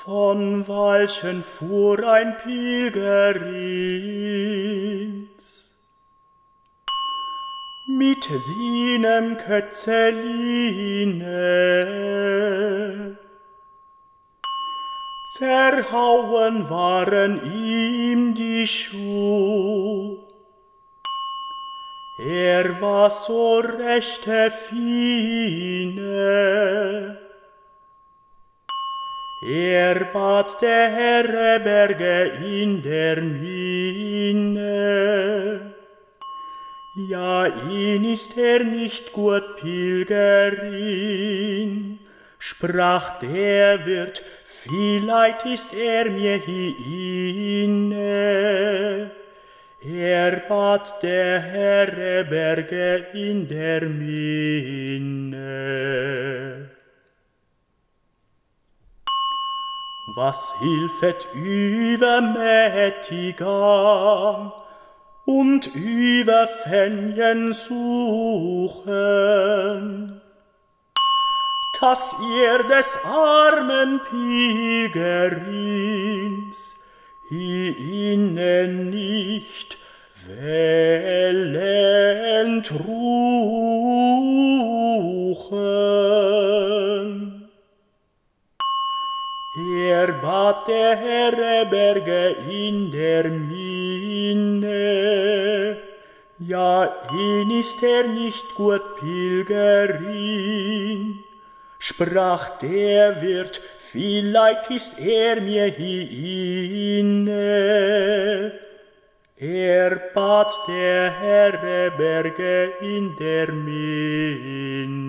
von welchen fuhr ein Pilgerins mit seinem Kötzeline. Zerhauen waren ihm die Schuh, war so rechte Fine. Bat der Herberge in der Mine, ja, ihn ist nicht gut, Pilgerin, sprach der Wirt, vielleicht ist mir hiine. Bat der Herberge in der Mine. Was hilfet übermächtiger und über Fenjen suchen, dass ihr des armen Pilgerins ihnen nicht wählend ruchen. Bat der Herberge in der Mine, ja, ihn ist nicht gut, Pilgerin, sprach der Wirt, vielleicht ist mir hiine. Bat der Herberge in der Mine.